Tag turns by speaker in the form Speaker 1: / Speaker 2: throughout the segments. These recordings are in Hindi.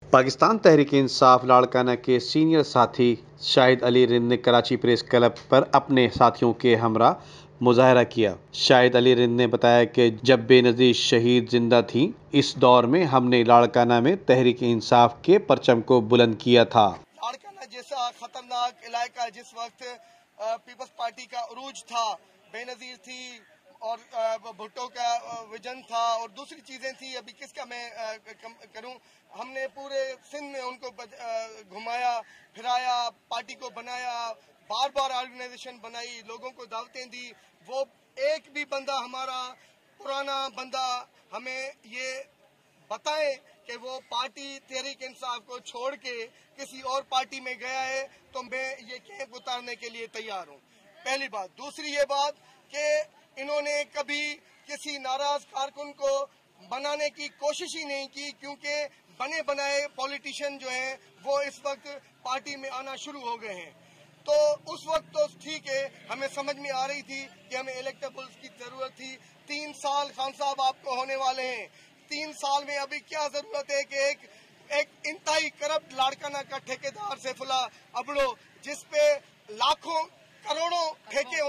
Speaker 1: पाकिस्तान तहरीक इंसाफ लाड़काना के सीनियर साथी शाहिद अली रिंद ने कराची प्रेस क्लब पर अपने साथियों के हमरा मुजाहरा किया। शाहिद अली रिंद ने बताया कि जब बेनज़ीर शहीद जिंदा थीं, इस दौर में हमने लाड़काना में तहरीक इंसाफ के परचम को बुलंद किया था।
Speaker 2: लाड़काना जैसा खतरनाक इलाका जिस वक्त पीपल्स पार्टी का उरूज था, बेनज़ीर थी और भुट्टो का विजन था और दूसरी चीजें थी, अभी किसका मैं करूं। हमने पूरे सिंध में उनको घुमाया फिराया, पार्टी को बनाया, बार बार ऑर्गेनाइजेशन बनाई, लोगों को दावतें दी। वो एक भी बंदा हमारा पुराना बंदा हमें ये बताए कि वो पार्टी तहरीक इंसाफ को छोड़ के किसी और पार्टी में गया है तो मैं ये कैंप उतारने के लिए तैयार हूँ। पहली बात। दूसरी ये बात कि इन्होंने कभी किसी नाराज कारकुन को बनाने की कोशिश ही नहीं की, क्योंकि बने बनाए पॉलिटिशियन जो हैं वो इस वक्त पार्टी में आना शुरू हो गए हैं। तो उस वक्त तो ठीक है, हमें समझ में आ रही थी कि हमें इलेक्टेबल्स की जरूरत थी। 3 साल खान साहब आपको होने वाले हैं। 3 साल में अभी क्या जरूरत है कि एक इंतहाई करप्ट लाड़काना का ठेकेदार सैफुल्लाह अबड़ो, जिसपे लाखों करोड़ों ठेके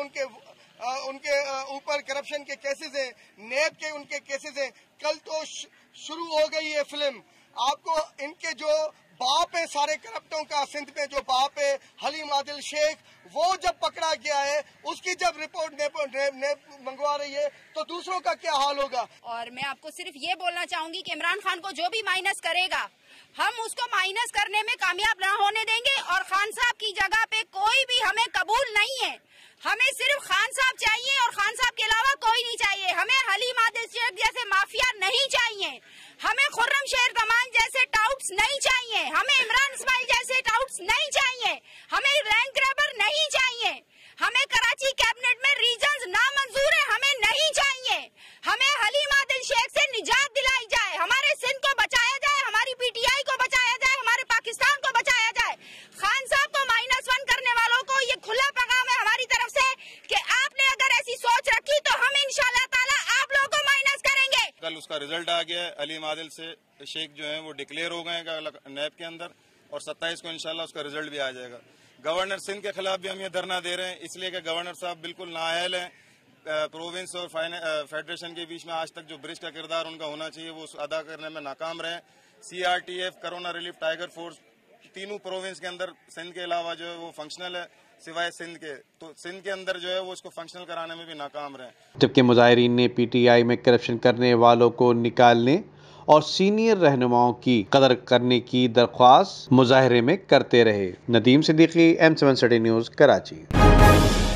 Speaker 2: उनके ऊपर करप्शन के केसेस हैं, नेब के उनके केसेस हैं। कल तो शुरू हो गई है फिल्म। आपको इनके जो बाप है सारे करप्टों का, सिंध में जो बाप है हलीम आदिल शेख, वो जब पकड़ा गया है, उसकी जब रिपोर्ट नेब मंगवा रही है तो दूसरों का क्या हाल होगा।
Speaker 3: और मैं आपको सिर्फ ये बोलना चाहूंगी कि इमरान खान को जो भी माइनस करेगा, हम उसको माइनस करने में कामयाब न होने देंगे और खान साहब की जगह पे कोई भी हमें कबूल नहीं है। हमें सिर्फ खान साहब चाहिए और खान साहब के अलावा कोई नहीं चाहिए। हमें हलीम आदिल शेख जैसे माफिया नहीं चाहिए, हमें खुर्रम शेर तमान जैसे टाउट्स नहीं चाहिए, हमें इमरान इस्माइल जैसे टाउट्स नहीं चाहिए, हमें रैंक ग्रैबर नहीं चाहिए, हमें कराची कैबिनेट में रीजन्स नामंजूर है, हमें नहीं चाहिए। हमें हलीम आदिल शेख से निजात दिलाई जाए, हमारे सिंध को बचाया जाए, हमारी पीटीआई को बचाया जाए, हमारे पाकिस्तान को बचाया जाए। खान साहब को -1 करने वालों को ये खुला पैगाम है हमारी तरफ से कि आपने अगर ऐसी सोच रखी तो हम इंशाल्लाह ताला आप लोगों को माइनस करेंगे।
Speaker 4: कल उसका रिजल्ट आ गया है। हलीम आदिल से शेख जो है वो डिक्लेयर हो गए हैं नैब के अंदर और 27 को इंशाल्लाह उसका रिजल्ट भी आ जाएगा। गवर्नर सिंध के खिलाफ भी हम ये धरना दे रहे हैं, इसलिए कि गवर्नर साहब बिल्कुल नाअहल हैं। प्रोविंस और फेडरेशन के बीच में आज तक जो ब्रिज का किरदार उनका होना चाहिए वो अदा करने में नाकाम रहे। CRTF, corona relief, tiger force तीनों प्रोविंस के अंदर सिंध के अलावा जो है वो फंक्शनल है, सिवाय सिंध के। तो सिंध के अंदर जो है वो इसको फंक्शनल कराने में भी नाकाम रहे।
Speaker 1: जबकि मुजाहिरीन ने PTI में करप्शन करने वालों को निकालने और सीनियर रहनुमाओं की कदर करने की दरख्वास्त मुजाहरे में करते रहे। Nadeem Siddiqui, M7 city news, Karachi.